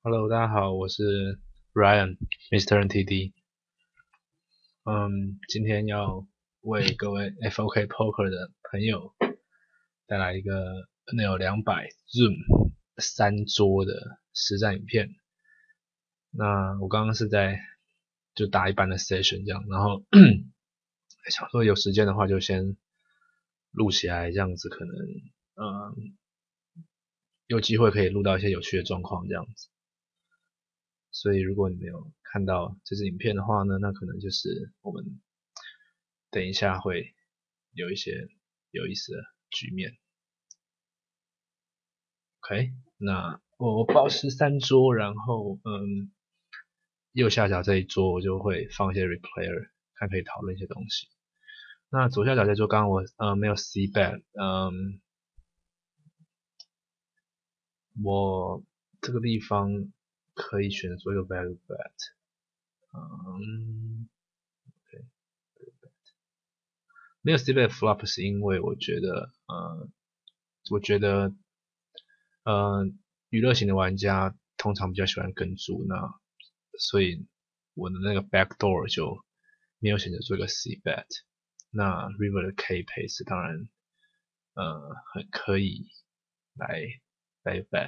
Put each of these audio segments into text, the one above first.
Hello，大家好，我是 Ryan，Mr. NTD。今天要为各位 FOK Poker 的朋友带来一个 NL200 Zoom 三桌的实战影片。那我刚刚是就打一般的 session 这样，然后想说有时间的话就先录起来，这样子可能有机会可以录到一些有趣的状况这样子。所以如果你没有看到这支影片的话呢，那可能就是我们等一下会有一些有意思的局面。OK， 那我报13桌，然后右下角这一桌我就会放一些 replayer， 看可以讨论一些东西。那左下角这桌刚刚我没有 C bet，我这个地方可以选择做一个 value bet，没有 C bet flop 是因为我觉得娱乐型的玩家通常比较喜欢跟注，那所以我的那个 backdoor 就没有选择做一个 C bet。那 River 的 K 配置当然很可以来 bet。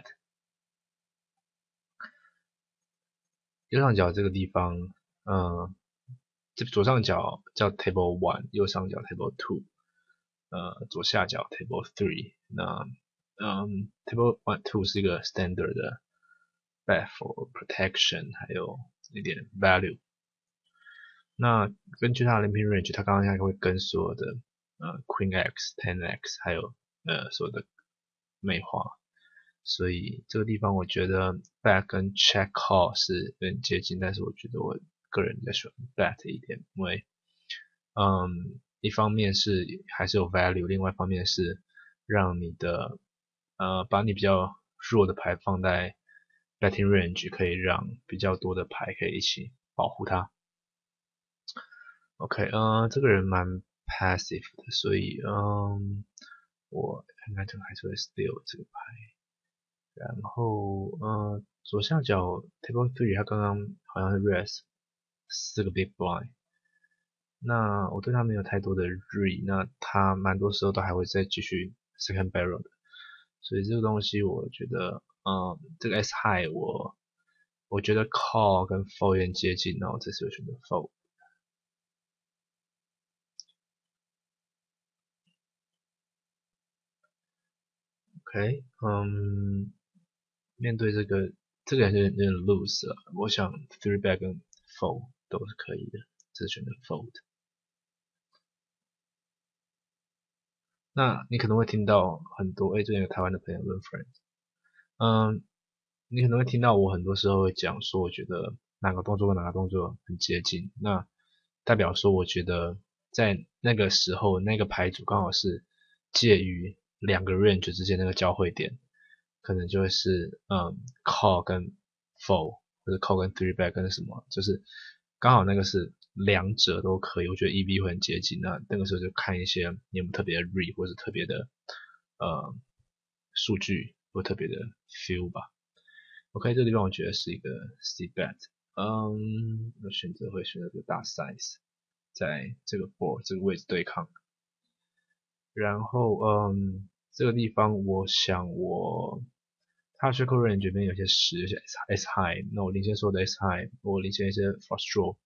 右上角这个地方，这左上角叫 Table One， 右上角 Table Two， 左下角 Table Three。那Table One Two 是一个 standard 的 bet for protection， 还有一点 value。那根据它的 limping range， 它刚刚应该会跟所有的Queen X、10 X， 还有所有的魅化。所以这个地方我觉得 bet 跟 check call 是有点接近，但是我觉得我个人比较喜欢 bet 一点，因为一方面是还是有 value， 另外一方面是让你的把你比较弱的牌放在 betting range， 可以让比较多的牌可以一起保护它。OK，这个人蛮 passive 的，所以我应该还是会 steal 这个牌。然后左下角 table 3， 他刚刚好像是 raise 4个 big blind。那我对他没有太多的 read， 那他蛮多时候都还会再继续 second barrel 的，所以这个东西我觉得，这个 S high 我觉得 call 跟 fold 有点接近，然后这次我选择 fold。OK，面对这个人有点 loose 了，我想 three bet 跟 fold 都是可以的，这是选择 fold。那你可能会听到很多，最近有台湾的朋友问 friend，你可能会听到我很多时候会讲说，我觉得哪个动作跟哪个动作很接近，那代表说我觉得在那个时候那个牌组刚好是介于两个 range 之间那个交汇点，可能就会是call 跟 fold， 或者 call 跟 three bet 跟什么，就是刚好那个是两者都可以，我觉得 EV 会很接近，那个时候就看一些你有没有特别的 read 或者特别的数据或特别的 feel 吧。OK， 这个地方我觉得是一个 C bet，我选择会选择这个大 size， 在这个 board 这个位置对抗。然后这个地方我想它 circle range 这边有些10，有些 S high， 那我领先所有的 S high， 我领先一些 flush draw。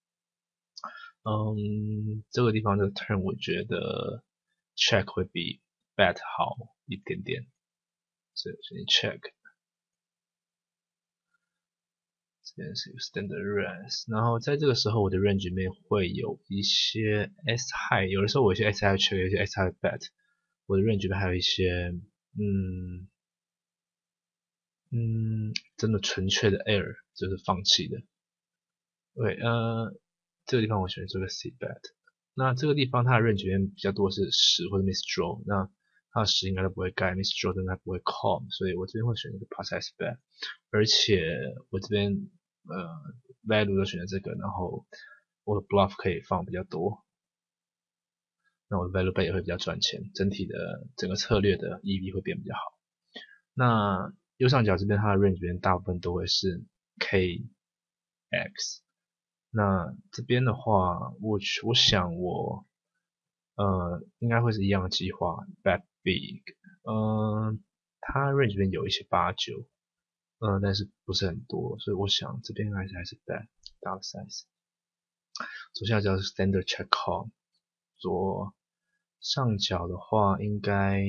这个地方这个 turn 我觉得 check 会比 bet 好一点点，所以我选 check。这边是 standard raise， 然后在这个时候我的 range 里面会有一些 S high， 有的时候我有些 S high check， 有些 S high bet， 我的 range 里面还有一些真的纯粹的 air， 就是放弃的。对，这个地方我选这个 C bet， 那这个地方它的 range 里面比较多是10或者 miss draw， 那它的10应该都不会盖 ，miss draw 应该不会 call， 所以我这边会选一个 pass S bet， 而且我这边value 都选了这个，然后我的 bluff 可以放比较多，那我的 value bet 也会比较赚钱，整体的整个策略的 EV 会变比较好。那右上角这边它的 range 里面大部分都会是 KX。那这边的话，我想应该会是一样的计划 ，bet big。它 range 里面有一些8、9，但是不是很多，所以我想这边还是 bet 大的 size。左下角是 standard check call， 左上角的话应该，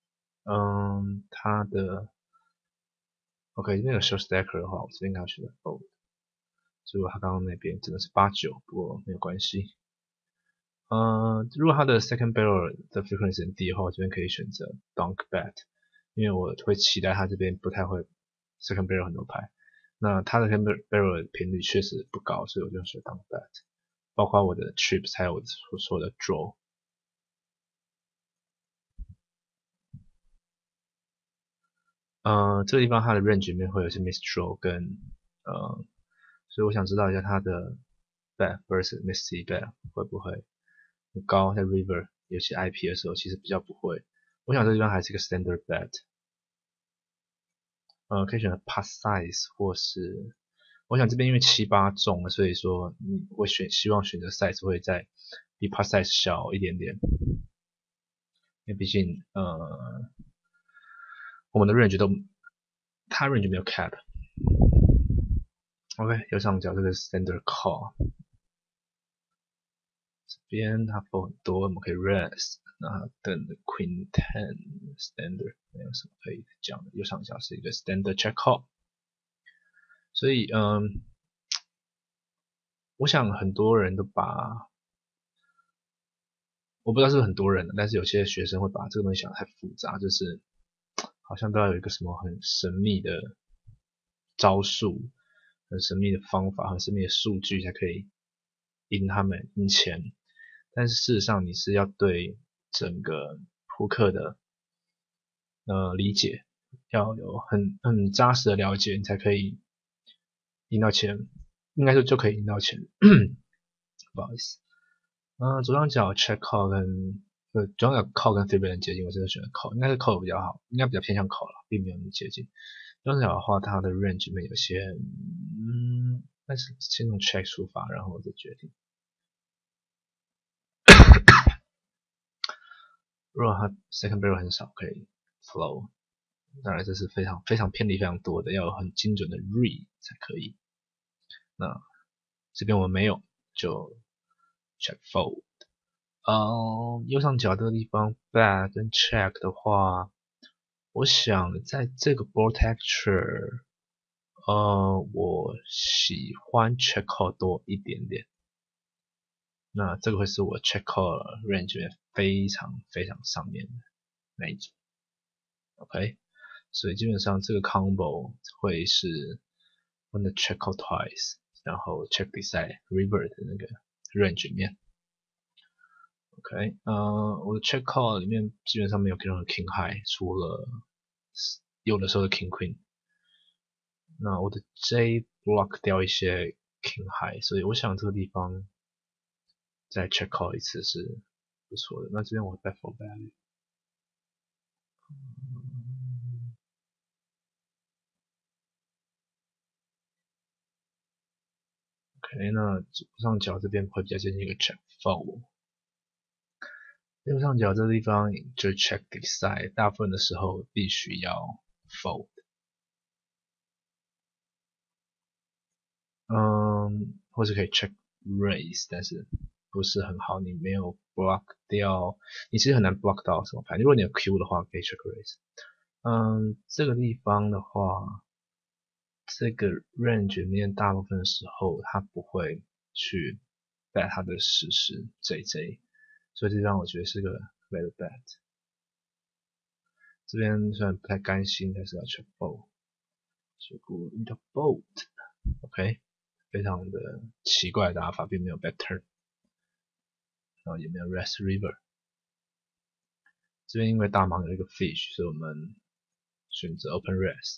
它的 OK 这边有 short stacker 的话，我这边应该要选择 fold。结果他刚刚那边真的是8-9，不过没有关系。如果他的 second barrel 的 frequency 很低的话，我这边可以选择 donk bet， 因为我会期待他这边不太会 second barrel 很多牌。那他的 second barrel 的频率确实不高，所以我就选 donk bet， 包括我的 trips 还有我所说的 draw。这个地方它的 range 里面会有些 miss draw 跟所以我想知道一下它的 bet versus miss bet 会不会很高，在 river 有些 IP 的时候其实比较不会。我想这地方还是一个 standard bet。可以选择 pot size 或是，我想这边因为7-8中了，所以说我希望选择 size 会在比 pot size 小一点点，因为毕竟我们的 range 它 range 没有 cap。OK， 右上角这个 standard call， 这边它 fold 很多，我们可以 rest。那等 Queen 10 standard 没有什么可以讲的，右上角是一个 standard check call。所以我想很多人都把，我不知道是不是很多人，但是有些学生会把这个东西想得太复杂，就是好像都要有一个什么很神秘的招数、很神秘的方法、很神秘的数据才可以赢他们赢钱。但是事实上你是要对整个扑克的理解，要有很扎实的了解，你才可以赢到钱，应该说就可以赢到钱。不好意思。左上角 check call 跟左上角 call 跟 3 bet 很接近，我真的选择 call， 应该是 call 比较好，应该比较偏向 call 啦，并没有那么接近。右上角的话，它的 range 里面有些，但是先从 check 出发，然后再决定。如果它 second barrel 很少，可以 flow， 当然这是非常偏离非常多的，要有很精准的 read 才可以。那这边我们没有，就 check fold。右上角这个地方 bet 跟 check 的话，我想在这个 board texture，我喜欢 check call 多一点点。那这个会是我 check call range 里面非常上面的那一种。OK， 所以基本上这个 combo 会是 when the check call twice， 然后 check decide river 的那个 range 里面。OK， 我的 check call 里面基本上没有任何 king high， 除了有的时候的 king queen。那我的 J block 掉一些 king high， 所以我想这个地方再 check call 一次是不错的。那这边我 bet for value。OK， 那左上角这边会比较接近一个 check fold。右上角这个地方就 check decide， 大部分的时候必须要 fold。或是可以 check raise， 但是不是很好，你没有 block 掉，你其实很难 block 到什么牌。如果你有 Q 的话，可以 check raise。这个地方的话，这个 range 里面大部分的时候它不会去 bet 它的实时 JJ， 所以这让我觉得是个 value bet。这边虽然不太甘心，但是要 check fold， 结果遇到 bolt，OK，非常的奇怪的打法，并没有 bet turn， 然后也没有 rest river。这边因为大盲有一个 fish， 所以我们选择 open rest。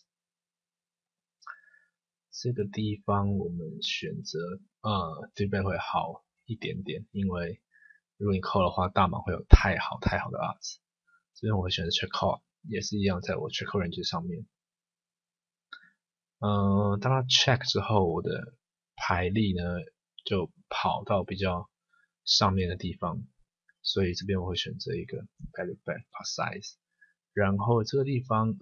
这个地方我们选择3 bet 会好一点点，因为如果你 call 的话，大盲会有太好的 odds。这边我会选择 check call， 也是一样，在我 check call range 上面。 当它 check 之后，我的牌力呢就跑到比较上面的地方，所以这边我会选择一个 value bet part size。然后这个地方，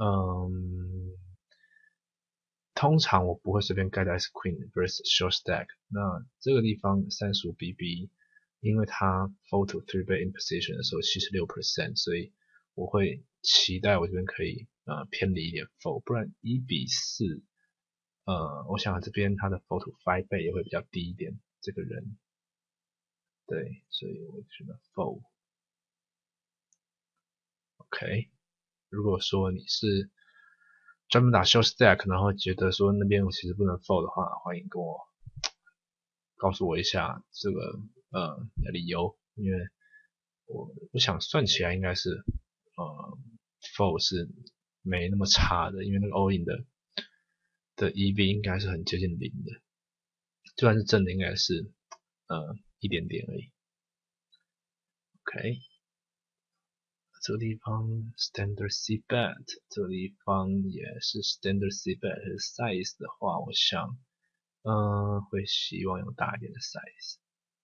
通常我不会随便盖到 S Queen versus short stack。那这个地方35 BB，因为它 fold to 3-bet in position 的时候76%，所以我会期待我这边可以偏离一点 fold，不然1-4，我想这边它的 fold to 5-bet 也会比较低一点。这个人，对，所以我选择 fold。OK， 如果说你是专门打 short stack，然后觉得说那边其实不能 fold 的话，欢迎跟我告诉我一下这个理由，因为我想算起来应该是fold 是没那么差的，因为那个 all in 的 EV 应该是很接近0的，就算是正的应该是一点点而已。OK， 这个地方 standard C bet， 这个地方也是 standard C bet，size 的话，我想会希望有大一点的 size。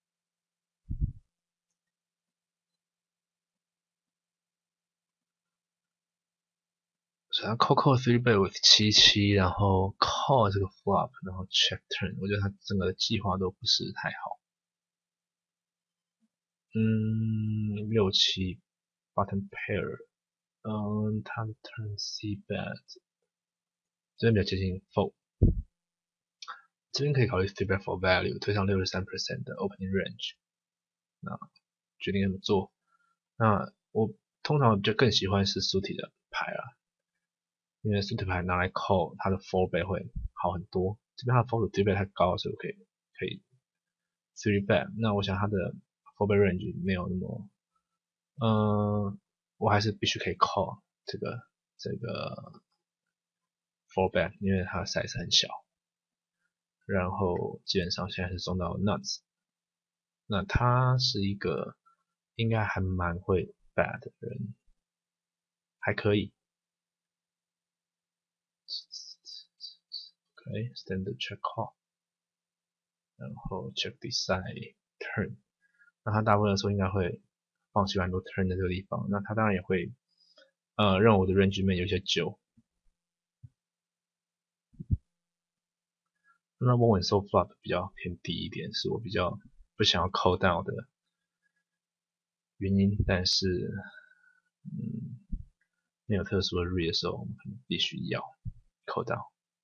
所以它 call 3-bet with 77，然后 call 这个 flop， 然后 check turn， 我觉得它整个的计划都不是太好。6-7 button pair， 它的 turn C bet， 这边比较接近 fold， 这边可以考虑 3-bet for value， 推上63% 的 opening range， 那决定这么做。那我通常就更喜欢是 suited 的牌啦，因为 suited 牌拿来 call 它的 4-bet 会好很多。这边它的 fold to 3-bet 太高，所以我可以 3-bet。那我想它的 4-bet range 没有那么，我还是必须可以 call 这个 4-bet， 因为它的 size 很小。然后基本上现在是送到 nuts， 那他是一个应该还蛮会 bet 的人，还可以。OK， standard check call， 然后 check decide turn， 那他大部分的时候应该会放弃蛮多 turn 的这个地方，那他当然也会让我的 range 里面有一些9。那稳稳收 flop 比较偏低一点，是我比较不想要 call down 的原因，但是没有特殊的 read 的时候，我们可能必须要 call down。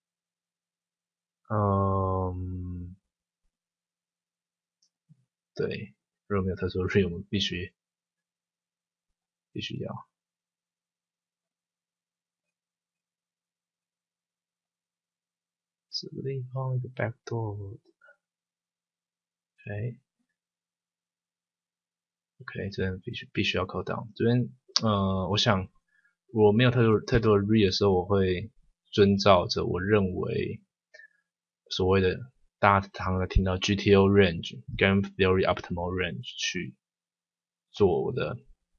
对，如果没有特殊的 read， 我们必须要。这个地方一个 backdoor， OK， 这边必须要 call down。这边我想我没有太多的 read 的时候，我会遵照着我认为所谓的大家常常听到 GTO range、Game Theory Optimal Range 去做我的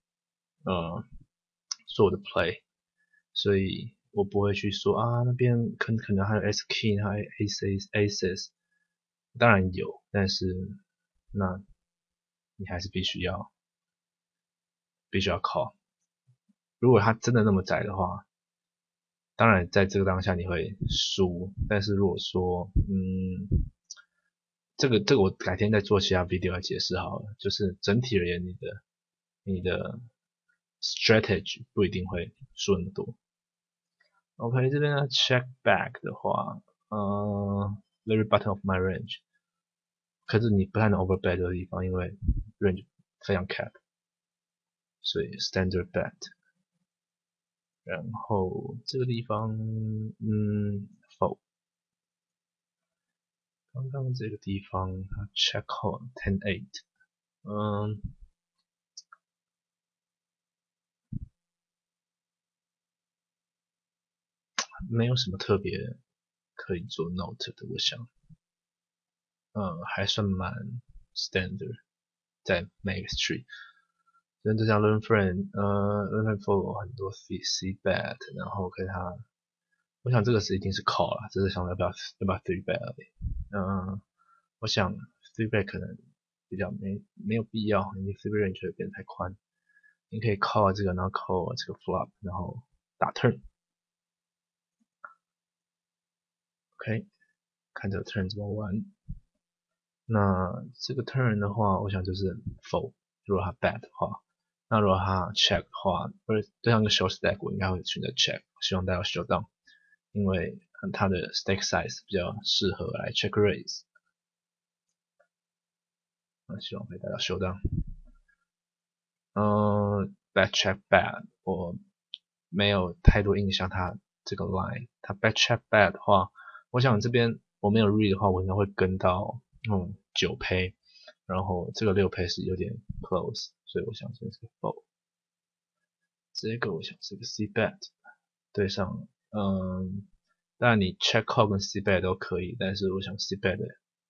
play， 所以我不会去说啊那边可能还有 S King 还有 Aces， 当然有，但是那你还是必须要 call。如果他真的那么窄的话，当然在这个当下你会输，但是如果说这个我改天再做其他 video 来解释好了。就是整体而言，你的 strategy 不一定会输那么多。OK， 这边呢 check back 的话，very bottom of my range， 可是你不太能 overbet 这个地方，因为 range 非常 cap， 所以 standard bet。然后这个地方fold。刚刚这个地方它 check call 10-8，没有什么特别可以做 note 的，我想，还算蛮 standard， 在 Max Tree。跟这张 Learn Friend，Learn Friend 有很多 C bet， 然后给他我想这个是一定是 call 啦，只是想要不要 3 bet 而已。我想3 bet 可能比较没有必要，因为3 bet range 会变得太宽。你可以 call 这个，然后 call 这个 flop， 然后打 turn。OK， 看这个 turn 怎么玩。那这个 turn 的话，我想就是 fold。如果他 bet 的话，那如果他 check 的话，或者对上一个 short stack， 我应该会选择 check， 希望带到 showdown， 因为它的 stake size 比较适合来 check raise。希望可以带到 showdown。back check bet 我没有太多印象，它这个 line， 它 back check bet 的话，我想这边我没有 read 的话，我应该会跟到9胚，然后这个6胚是有点 close， 所以我想这是个 fold。这个我想是个 c bet 对上，当然你 check call 跟 c bet 都可以，但是我想 c bet 的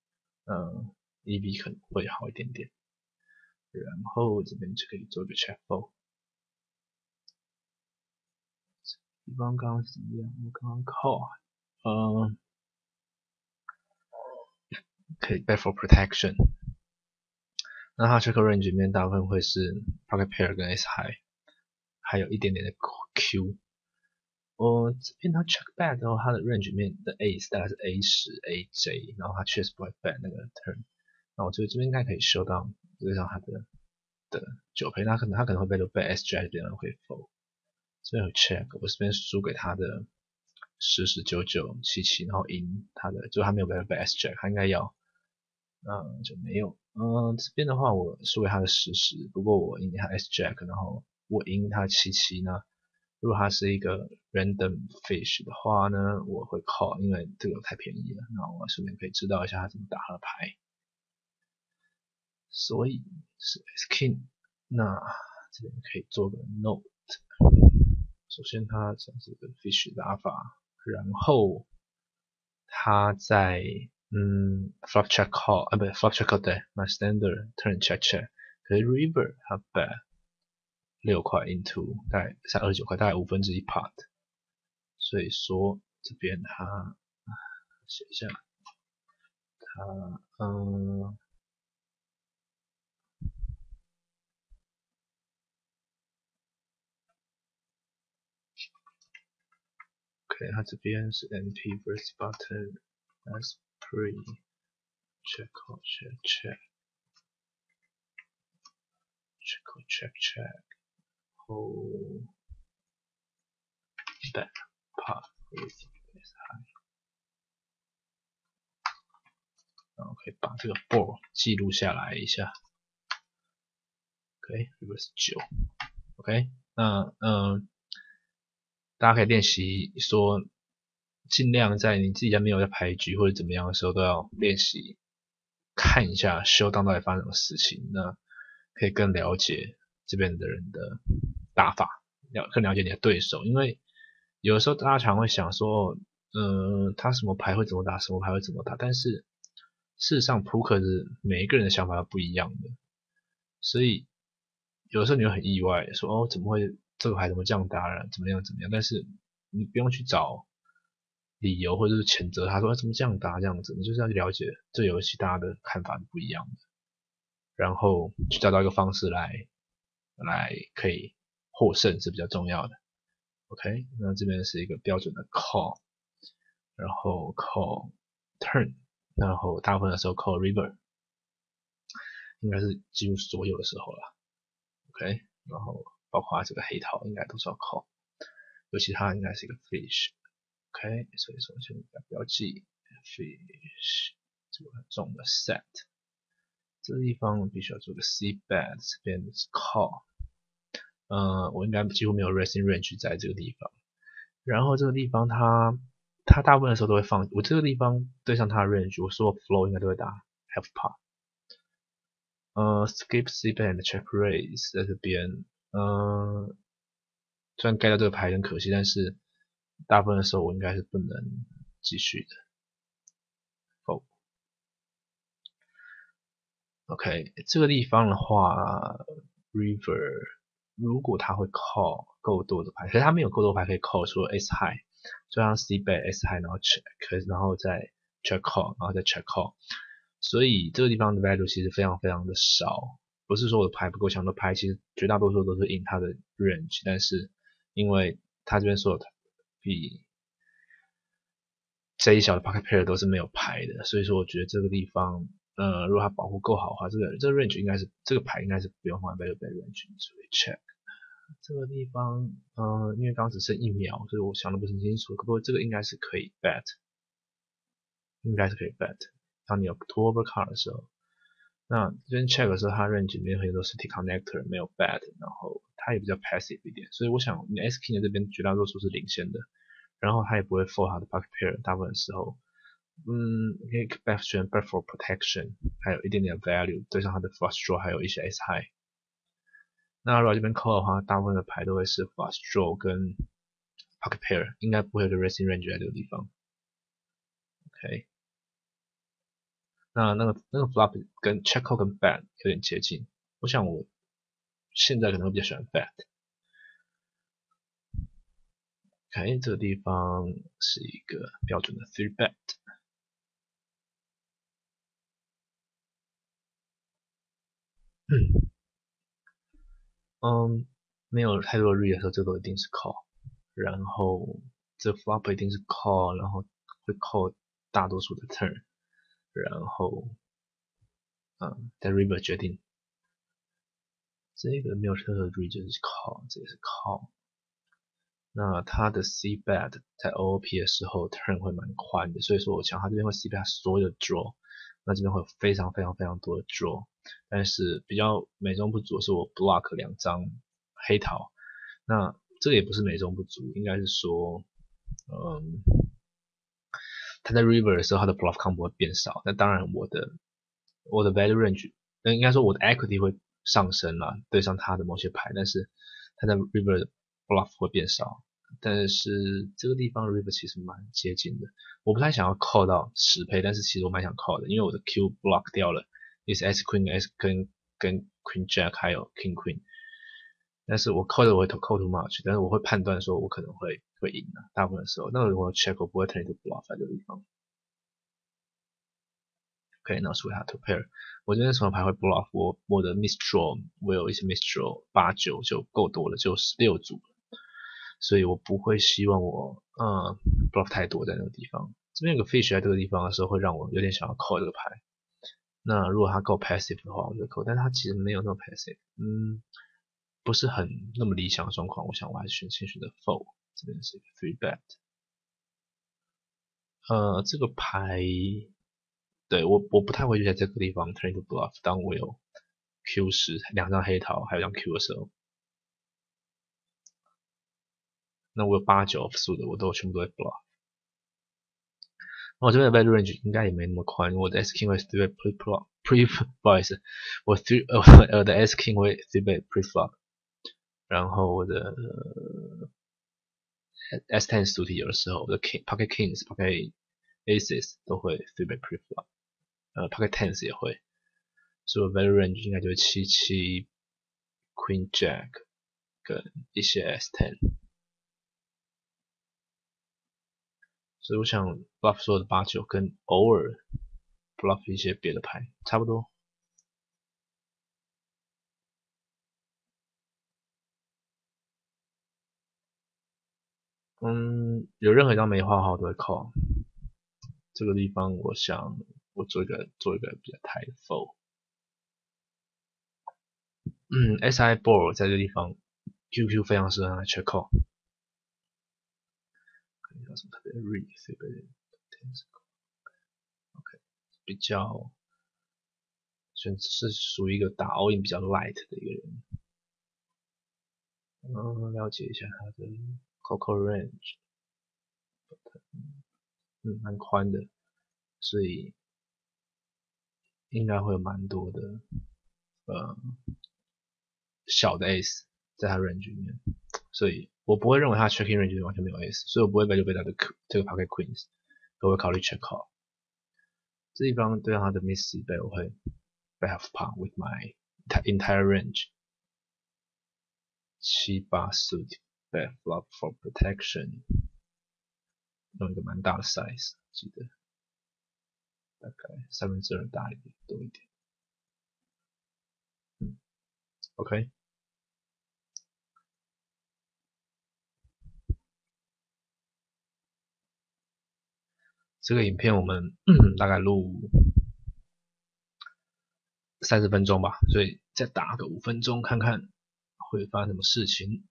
EV 可能会好一点点。然后这边就可以做一个 check fold。地方刚刚是怎么样？我刚刚 call， 可以 bet for protection。那它 check range 里面大部分会是 pocket pair 跟 S high， 还有一点点的 Q。这边它 check bet 的话，它的 range 里面的 Ace 大概是 A10 AJ， 然后它确实不会 bet 那个 turn。那我觉得这边应该可以收到对上它的9胚，它可能会bet S Jack 这边会 fold。这边有 check， 我这边输给他的10、10、9、9、7、7，然后赢他的，就他没有bet S Jack， 他应该要，就没有。这边的话我输给他的10、10，不过我赢他 S Jack， 然后我赢他7、7呢。如果他是一个 random fish 的话呢，我会 call， 因为这个太便宜了。那我顺便可以知道一下他怎么打他的牌。所以是 S King， 那这边可以做个 note。首先它这样子一个 fish 打法，然后它在flop check call， 不对 flop check call 对，那 standard turn check check， 可是 river 它 bet 6块 into 大概29块，大概1/5 pot， 所以说这边它写一下，它OK， 它这边是 NP first button as pre check call check check check call check check 后 bet pot with S high， 然后可以把这个 ball 记录下来一下。OK， 这个是9。OK， 那大家可以练习说，尽量在你自己家没有在牌局或者怎么样的时候，都要练习看一下showdown到底发生什么事情，那可以更了解这边的人的打法，更了解你的对手。因为有的时候大家常会想说，他什么牌会怎么打，什么牌会怎么打，但是事实上扑克是每一个人的想法都不一样的，所以有的时候你会很意外，说怎么会这个牌怎么这样打了，怎么样，但是你不用去找理由或者是谴责他说怎么这样打这样子，你就是要去了解这游戏大家的看法是不一样的，然后去找到一个方式来可以获胜是比较重要的。OK， 那这边是一个标准的 call， 然后 call turn， 然后大部分的时候 call river， 应该是几乎所有的时候了。OK， 然后包括这个黑桃应该都是要 call， 尤其它应该是一个 fish。OK， 所以说先标记 fish， 这个很重的 set， 这个地方我必须要做个 c bet， 这边是 call， 我应该几乎没有 raising range 在这个地方，然后这个地方它大部分的时候都会放，我这个地方对上它的 range， 我所有 flow 应该都会打 half pot。skip c bet and check raise 在这边，虽然盖掉这个牌很可惜，但是大部分的时候我应该是不能继续的。fold。OK， 这个地方的话 ，river 如果他会 call 够多的牌，可是他没有够多牌可以 call， 除了 ace high， 就像 C bet S high 然后 check 然后再 check call 然后再 check call，所以这个地方的 value 其实非常非常的少，不是说我的牌不够强的牌，其实绝大多数都是 in 它的 range， 但是因为它这边所有的比这一小的 pocket pair 都是没有牌的，所以说我觉得这个地方如果它保护够好的话，这个 range 应该是这个牌应该是不用放在 value bet range， 所以 check 这个地方因为刚只剩1秒，所以我想的不是很清楚，不过这个应该是可以 bet， 应该是可以 bet， 当你有 two over card 的时候，那这边 check 的时候，它 range 里面很多 city connector 没有 bet， 然后它也比较 passive 一点，所以我想你 S king 的这边绝大多数是领先的，然后它也不会 fold 它的 pocket pair， 大部分时候可以 bet 选 bet for protection， 还有一点点 value 对上它的 flush draw， 还有一些 S high。那如果这边 call 的话，大部分的牌都会是 flush draw 跟 pocket pair， 应该不会有个 racing range 在这个地方。OK， 那个 flop 跟 check call 跟 bet 有点接近，我想我现在可能会比较喜欢 bet。OK， 这个地方是一个标准的 three bet。没有太多的 read 的时候，这都一定是 call， 然后这 flop 一定是 call， 然后会 call 大多数的 turn， 然后在 river 决定。这个没有任何 read 就是 call， 这也是 call。那它的 C bet 在 OOP 的时候 turn 会蛮宽的，所以说我想它这边会 C bet 所有的 draw， 那这边会有非常非常非常多的 draw， 但是比较美中不足的是我 block 2张黑桃，那这个也不是美中不足，应该是说它在 river 的时候它的 bluff combo 会变少，那当然我的 value range， 应该说我的 equity 会上升啦，对上它的某些牌，但是它在 river 的 bluff 会变少，但是这个地方 river 其实蛮接近的，我不太想要 call 到10倍，但是其实我蛮想 call 的，因为我的 Q block 掉了，也是 S queen S 跟 queen jack 还有 king queen， 但是我 call 的我会 call too much， 但是我会判断说我可能会赢的，大部分的时候，那如果 check 我不会 turn into bluff 在这个地方。OK， 那除了它 to pair， 我这边什么牌会 bluff， 我的 miss draw， 我有一些 miss draw 8、9就够多了，就16组了，所以我不会希望我bluff 太多在那个地方。这边有个 fish 在这个地方的时候，会让我有点想要 call 这个牌。那如果它够 passive 的话，我就 call，但是它其实没有那么 passive，不是很那么理想的状况，我想我还是先选择 fold， 这边是一个 three bet。这个牌对我不太会在这个地方 turn to bluff， 当我有 Q10 2张黑桃还有张 Q 的时候，那我有8、9 offsuit 的我都全部都会 bluff。那我这边的 value range 应该也没那么宽，我的 S king 会 3 bet不好意思，我的 S king 会3 bet pre-flop， 然后我的S10 主题有的时候我的 pocket kings、pocket aces 都会3 bet pre-flop，pocket tens 也会。所以 value range 应该就是7、Queen Jack 跟一些 S10， 所以我想 bluff 所有的8、9跟偶尔 bluff 一些别的牌差不多。有任何一张没画好都会 call。这个地方我想我做一个比较台的 fold。SI ball 在这个地方 QQ 非常适合拿来 check call。看一下什么特别 read， OK， 比较是属于一个打 all in 比较 light 的一个人。了解一下他的 Coco range， 蛮宽的，所以应该会有蛮多的小的 ace 在他 range 里面，所以我不会认为他 checking range 完全没有 ace， 所以我不会 value bet 他的这个 pocket queens， 我会考虑 check call。这地方对他的 miss bet 我会 bet half pot with my entire range， 7、8 suit bet flop for protection。 用一个蛮大的 size， 记得大概2/3大一点，多一点。OK， 这个影片我们大概录30分钟吧，所以再打个5分钟看看会发生什么事情。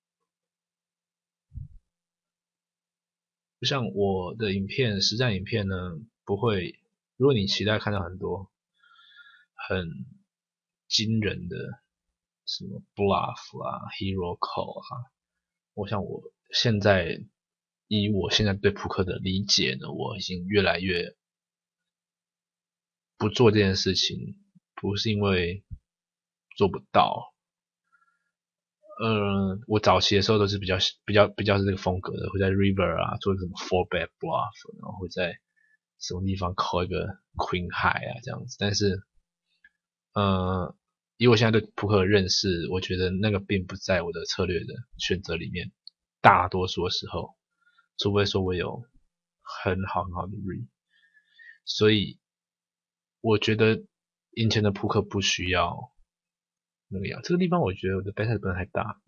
不像我的影片，实战影片呢，不会，如果你期待看到很多很惊人的什么 bluff 啊 hero call 啊，我想我现在以我现在对扑克的理解呢，我已经越来越不做这件事情，不是因为做不到。我早期的时候都是比较是这个风格的，会在 river 啊做什么 four bet bluff， 然后会在什么地方 call 一个 queen high 啊这样子。但是，以我现在对扑克的认识，我觉得那个并不在我的策略的选择里面。大多数的时候，除非说我有很好的 read， 所以我觉得赢钱的扑克不需要那个样。这个地方我觉得我的 bet size 不能太大，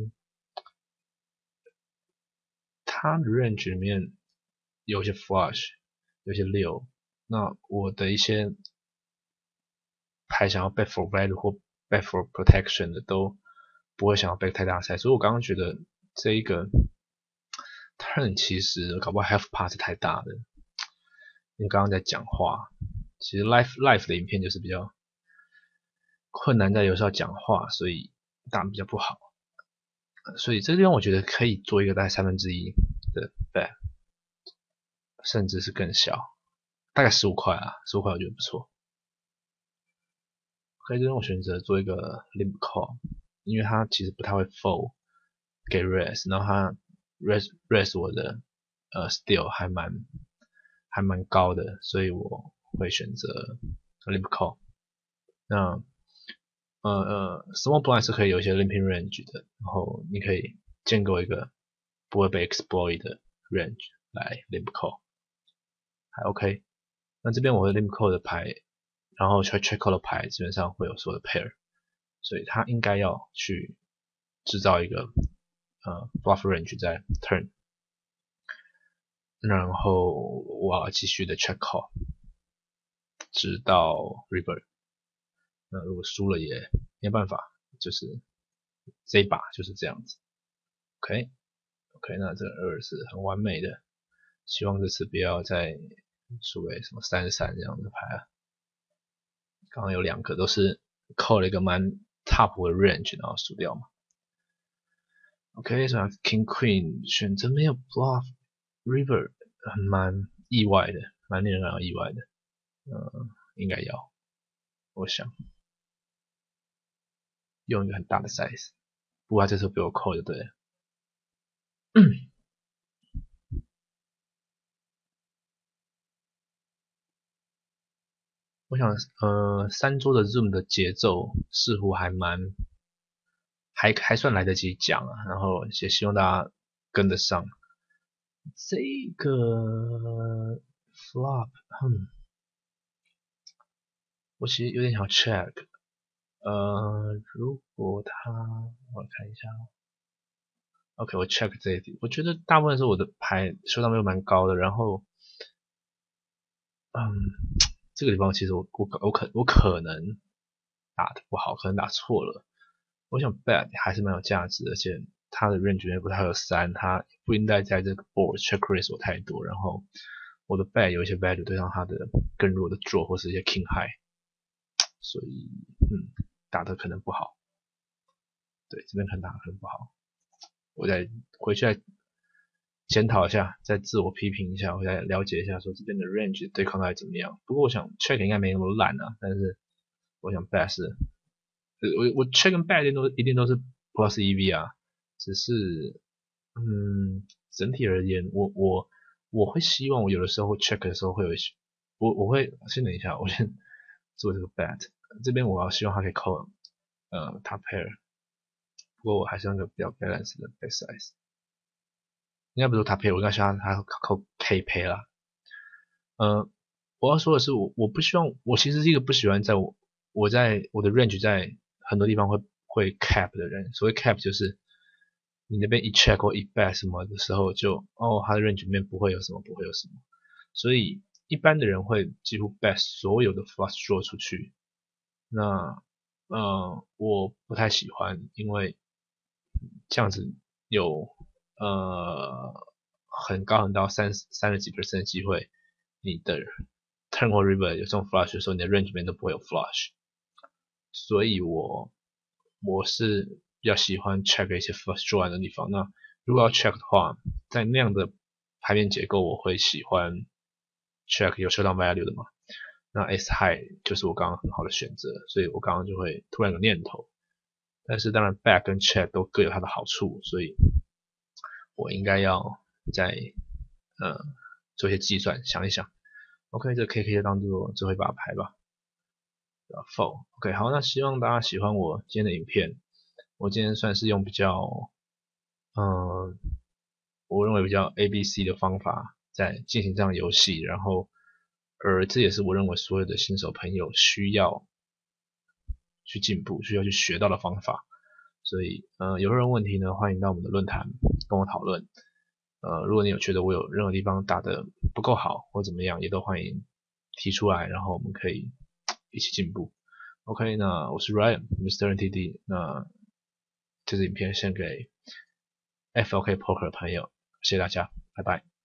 它的 range 里面有些 flush， 有些6，那我的一些牌想要 bet for value 或 bet for protection 的都不会想要 bet 太大赛，所以我刚刚觉得这一个 turn 其实搞不好 half pot 是太大的，因为刚刚在讲话，其实 live 的影片就是比较困难在有时候讲话，所以打比较不好，所以这个地方我觉得可以做一个大概1/3的 bet， 甚至是更小，大概15块啊，15块我觉得不错。可以这边我选择做一个 limp call， 因为它其实不太会 fold 给 raise， 然后它 raise 我的steal 还蛮高的，所以我会选择 limp call。那small blind 是可以有一些 limping range 的，然后你可以建构一个不会被 exploit 的 range 来 limp call， 还 OK。那这边我会 limp call 的牌，然后 check call 的牌基本上会有所有的 pair， 所以他应该要去制造一个bluff range 在 turn， 然后我要继续的 check call， 直到 river。那如果输了也没办法，就是这一把就是这样子。OK， 那这个2是很完美的，希望这次不要再输给什么33这样的牌啊。刚刚有2个都是扣了一个蛮 top 的 range， 然后输掉嘛。OK， 所以 King Queen 选择没有 bluff river， 蛮意外的，蛮令人感到意外的。应该要，我想用一个很大的 size， 不过他这时候被我扣就对了。我想3桌的 Zoom 的节奏似乎还算来得及讲啊，然后也希望大家跟得上。这个 flop， 我其实有点想 check， 如果我看一下 ，OK， 我 check 这一题，我觉得大部分时候我的牌收档率蛮高的，然后，这个地方其实我可能打的不好，可能打错了。我想 bet 还是蛮有价值的，而且它的 range 也不太有3，它不应该在这个 board check raise 我太多，然后我的 bet 有一些 value 对上它的更弱的 draw 或是一些 king high， 所以打的可能不好。对，这边可能打的可能不好，我再回去再检讨一下，再自我批评一下，我再了解一下说这边的 range 对抗到底怎么样。不过我想 check 应该没那么烂啊，但是我想 bet 是，我 check 跟 bet 一定都是 plus EV 啊，只是整体而言，我会希望我有的时候会 check 的时候会有一些，我会先等一下，我先做这个 bet， 这边我要希望它可以 call top pair， 不过我还是用个比较 balance 的 bet size。 应该不是他配，我应该是他靠配啦。我要说的是我不希望，我其实是一个不喜欢我在我的 range 在很多地方会 cap 的人。所谓 cap 就是你那边一 check 或一 bet 什么的时候就它的 range 里面不会有什么，不会有什么。所以一般的人会几乎 bet 所有的 flush draw 出去。那我不太喜欢，因为这样子有很高很高30几%的机会，你的 turn 或 river 有这种 flush 的时候，你的 range 里面都不会有 flush。所以我是比较喜欢 check 一些 flush draw 的地方。那如果要 check 的话，在那样的牌面结构，我会喜欢 check 有 showdown value 的嘛。那 S high 就是我刚刚很好的选择，所以我刚刚就会突然有念头。但是当然 back 跟 check 都各有它的好处，所以我应该要再做一些计算，想一想。OK， 这 KK 就当做最后一把牌吧。Fold。OK， 好，那希望大家喜欢我今天的影片。我今天算是用比较我认为比较 ABC 的方法在进行这样的游戏，然后这也是我认为所有的新手朋友需要去进步、需要去学到的方法。所以有任何问题呢，欢迎到我们的论坛跟我讨论。如果你有觉得我有任何地方打得不够好或怎么样，也都欢迎提出来，然后我们可以一起进步。OK，那我是 Ryan，Mr. NTD。那这支影片献给 FLK Poker 的朋友，谢谢大家，拜拜。